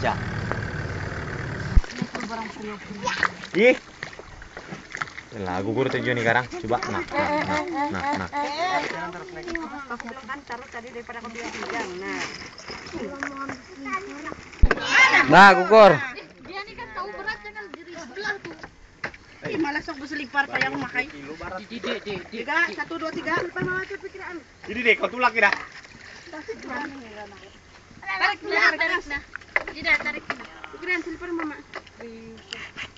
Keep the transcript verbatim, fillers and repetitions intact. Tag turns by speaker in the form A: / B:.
A: aja. Ih. Lah gugur tujuh nih sekarang. Coba nah, nah, nah, nah, nah. Nah, gugur.
B: Dia nih kan tahu beratnya kan diri sebelah tuh. Ih, malah sok berselipar pak yang makai. Tiga, satu, dua, tiga. Selipar mama itu pikiran.
A: Jadi deh, kau tulak kira.
B: Tarik, tarik, tarik, nah. Tidak, tarik. Pikiran selipar mama.